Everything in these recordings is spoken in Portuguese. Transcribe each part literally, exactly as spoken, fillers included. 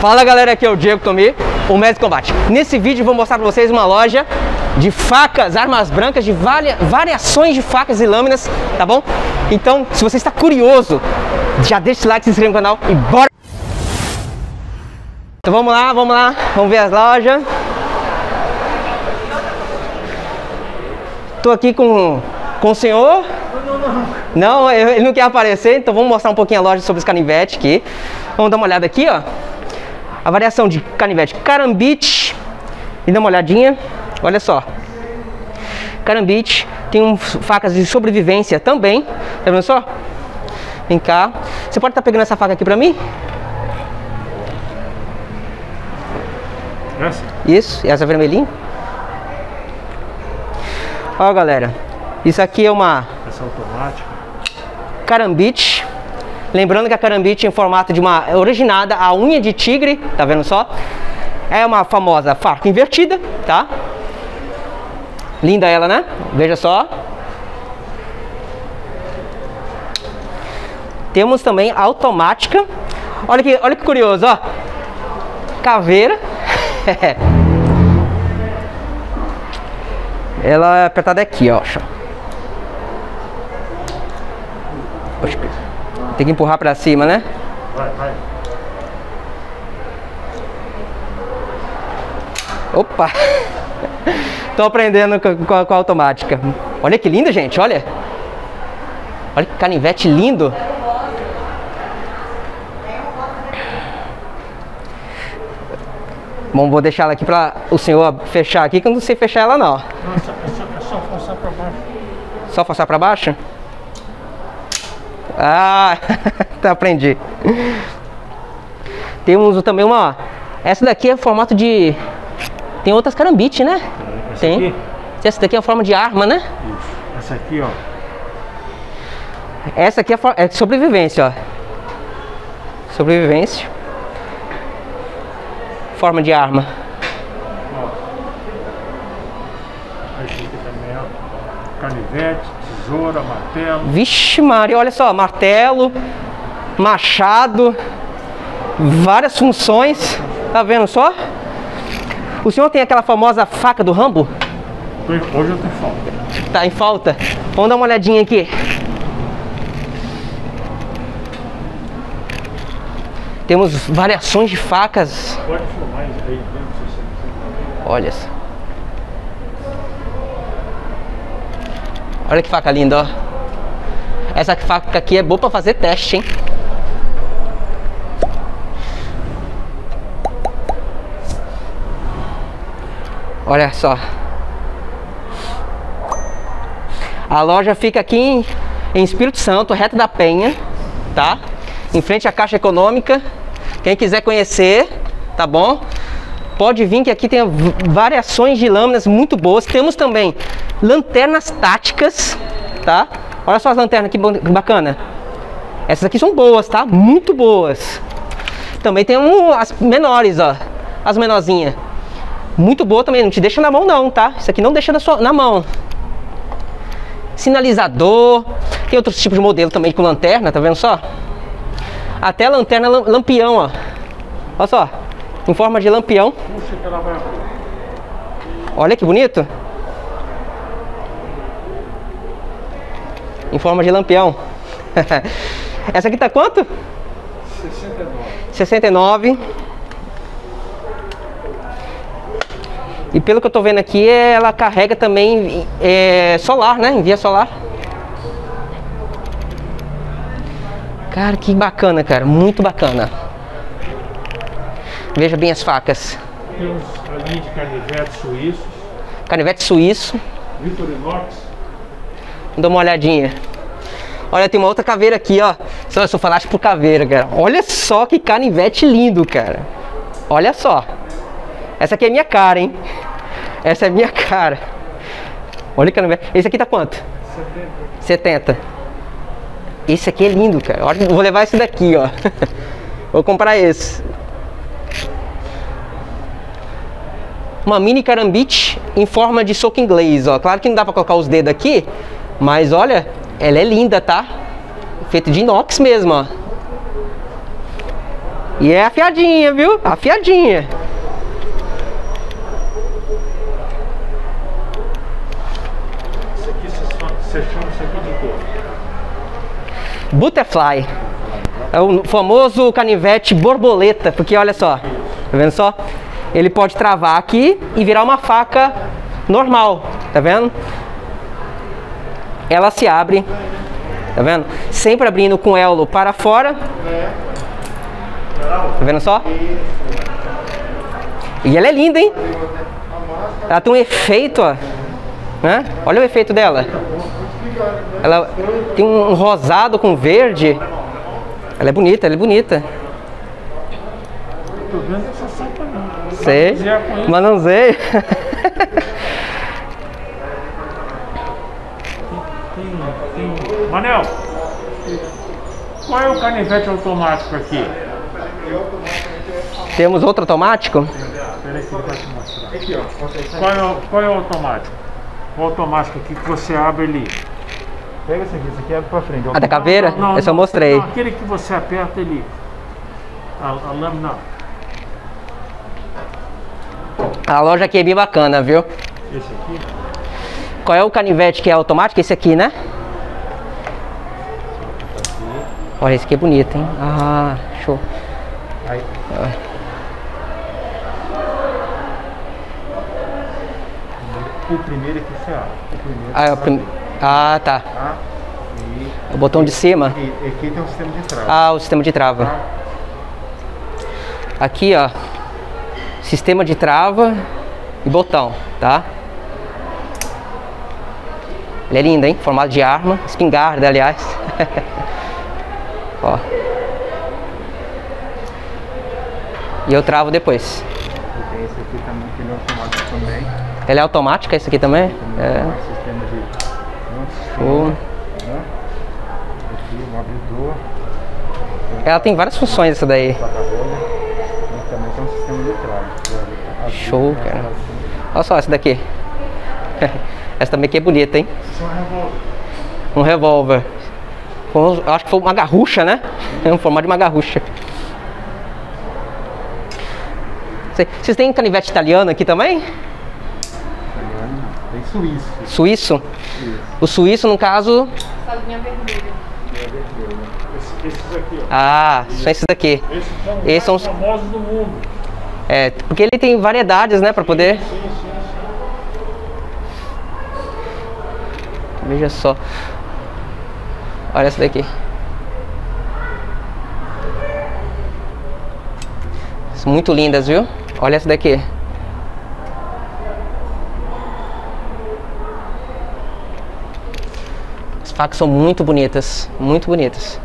Fala galera, aqui é o Diego Tomi, o Mestre Combate. Nesse vídeo eu vou mostrar para vocês uma loja de facas, armas brancas, de variações de facas e lâminas, tá bom? Então, se você está curioso, já deixa o like, se inscreve no canal e bora! Então vamos lá, vamos lá, vamos ver as lojas. Tô aqui com, com o senhor. Não, não, não. Não, ele não quer aparecer, então vamos mostrar um pouquinho a loja sobre os canivetes aqui. Vamos dar uma olhada aqui, ó. A variação de canivete Karambit. E dá uma olhadinha. Olha só. Karambit. Tem um, facas de sobrevivência também. Tá vendo só? Vem cá. Você pode estar pegando essa faca aqui pra mim? Essa? Isso, essa vermelhinha. Ó, galera. Isso aqui é uma... Essa automática. Karambit. Lembrando que a Karambit é em formato de uma originada a unha de tigre, tá vendo só? É uma famosa faca invertida, tá? Linda ela, né? Veja só. Temos também a automática. Olha que, olha que curioso, ó. Caveira. Ela é apertada aqui, ó. Tem que empurrar pra cima, né? Vai, vai. Opa! Tô aprendendo com, com, a, com a automática. Olha que linda, gente, olha. Olha que canivete lindo. Bom, vou deixar ela aqui pra o senhor fechar aqui, que eu não sei fechar ela não. Nossa, é só, é só forçar pra baixo. Só forçar pra baixo? Ah, tá, aprendi. Temos também uma... Essa daqui é formato de... Tem outras Karambit, né? Essa Tem. aqui? Essa daqui é a forma de arma, né? Isso. Essa aqui, ó. Essa aqui é, for... é de sobrevivência, ó. Sobrevivência. Forma de arma. Ó. Esse aqui também, ó. Canivete, tesoura, martelo. Vixe Maria, olha só. Martelo, machado, várias funções. Tá vendo só? O senhor tem aquela famosa faca do Rambo? Hoje eu tenho falta. Tá em falta? Vamos dar uma olhadinha aqui. Temos variações de facas. Pode filmar isso aí dentro. Olha só. Olha que faca linda, ó. Essa faca aqui é boa pra fazer teste, hein? Olha só. A loja fica aqui em, em Espírito Santo, Reta da Penha, tá? Em frente à Caixa Econômica. Quem quiser conhecer, tá bom? Pode vir que aqui tem variações de lâminas muito boas. Temos também lanternas táticas, tá? Olha só as lanternas que bacana. Essas aqui são boas, tá? Muito boas. Também tem um, as menores, ó. As menorzinhas. Muito boa também, não te deixa na mão não, tá? Isso aqui não deixa na, sua, na mão. Sinalizador. Tem outros tipos de modelo também com lanterna, tá vendo só? Até lanterna lampião, ó. Olha só. Em forma de lampião. Puxa que ela vai abrir. Olha que bonito. Em forma de lampião. Essa aqui tá quanto? sessenta e nove. sessenta e nove. E pelo que eu tô vendo aqui, ela carrega também é, solar, né? Em via solar. Cara, que bacana, cara. Muito bacana. Veja bem as facas. Temos a linha de canivetes suíços. Canivete suíço. Victorinox. Vamos dar uma olhadinha. Olha, tem uma outra caveira aqui, ó. Se eu falasse por caveira, cara. Olha só que canivete lindo, cara. Olha só. Essa aqui é minha cara, hein? Essa é minha cara. Olha o canivete. Esse aqui tá quanto? setenta. setenta. Esse aqui é lindo, cara. Olha, vou levar esse daqui, ó. Vou comprar esse. Uma mini Karambit em forma de soco inglês, ó. Claro que não dá pra colocar os dedos aqui, mas olha, ela é linda, tá? Feito de inox mesmo, ó. E é afiadinha, viu? Afiadinha. Isso aqui, você chama isso aqui de quê? Butterfly. É o famoso canivete borboleta, porque olha só, tá vendo só? Ele pode travar aqui e virar uma faca normal, tá vendo? Ela se abre, tá vendo? Sempre abrindo com o elo para fora. Tá vendo só? E ela é linda, hein? Ela tem um efeito, ó. Né? Olha o efeito dela. Ela tem um rosado com verde. Ela é bonita, ela é bonita. Tô vendo essa saca não. Sei, mas não sei. Tem, tem... Manel, qual é o canivete automático aqui? Temos outro automático? Espera aí que ele vai te mostrar. Aqui, ó. Qual é, o, qual é o automático? O automático aqui que você abre ali. Pega esse aqui, esse aqui abre pra frente. A da caveira? Não, não, Essa eu não, mostrei. não, aquele que você aperta ali. A, a lâmina. A loja aqui é bem bacana, viu? Esse aqui? Qual é o canivete que é automático? Esse aqui, né? Olha, esse aqui é bonito, hein? Ah, show. Aí. Ah. O primeiro aqui você abre. O primeiro Ah, é o prim... ah, tá. tá? E O botão de cima. aqui, aqui tem um sistema de trava. Ah, o sistema de trava. Tá? Aqui, ó. Sistema de trava e botão, tá? Ele é lindo, hein? Formato de arma. Espingarda, aliás. Ó. E eu travo depois. E tem esse aqui também, que ele é automático também. Ele é automática, esse aqui também? Também É. um sistema de... Show. Né? Aqui um abridor. Ela tem várias funções, essa daí. Saca-rolha. E também tem um sistema de trava. Show, cara. Olha só essa daqui. Essa também aqui é bonita, hein? Isso é um revólver. Um revólver. Com- eu acho que foi uma garrucha, né? É um formato de uma garrucha. Cê- Vocês têm canivete italiano aqui também? Tem suíço. Suíço? Isso. O suíço, no caso... Salinha vermelha. Esse- Esses aqui, ó. Ah, são esses daqui. Esses são os Esses são mais os- famosos do mundo. É, porque ele tem variedades, né? Pra poder... Sim, sim, sim. Veja só. Olha essa daqui. São muito lindas, viu? Olha essa daqui. As facas são muito bonitas. Muito bonitas.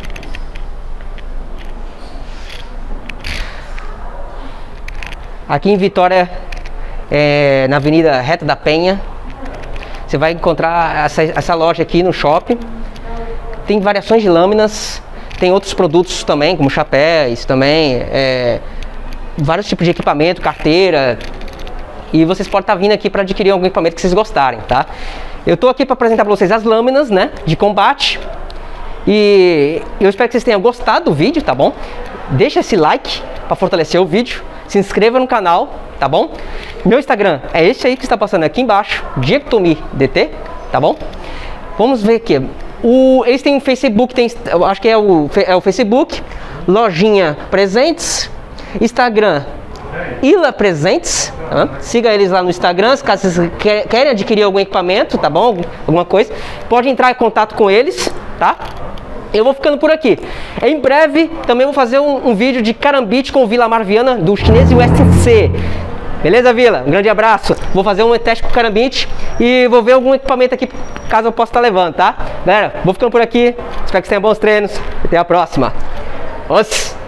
Aqui em Vitória, é, na Avenida Reta da Penha, você vai encontrar essa, essa loja aqui no shopping. Tem variações de lâminas, tem outros produtos também, como chapéus também, é, vários tipos de equipamento, carteira. E vocês podem estar vindo aqui para adquirir algum equipamento que vocês gostarem, tá? Eu estou aqui para apresentar para vocês as lâminas, né, de combate. E eu espero que vocês tenham gostado do vídeo, tá bom? Deixa esse like para fortalecer o vídeo. Se inscreva no canal, tá bom? Meu Instagram é esse aí que está passando aqui embaixo, Diego Tomi D T, tá bom? Vamos ver aqui. O, eles têm um Facebook, tem, eu acho que é o, é o Facebook, Lojinha Presentes, Instagram Ila Presentes, tá? Siga eles lá no Instagram, caso vocês querem adquirir algum equipamento, tá bom? Alguma coisa, pode entrar em contato com eles, tá? Eu vou ficando por aqui. Em breve também vou fazer um, um vídeo de carambite com Vila Marviana do Chinês e West C. Beleza, Vila? Um grande abraço. Vou fazer um teste com carambite e vou ver algum equipamento aqui, caso eu possa estar levando, tá? Galera, vou ficando por aqui. Espero que vocês tenham bons treinos. Até a próxima. Os!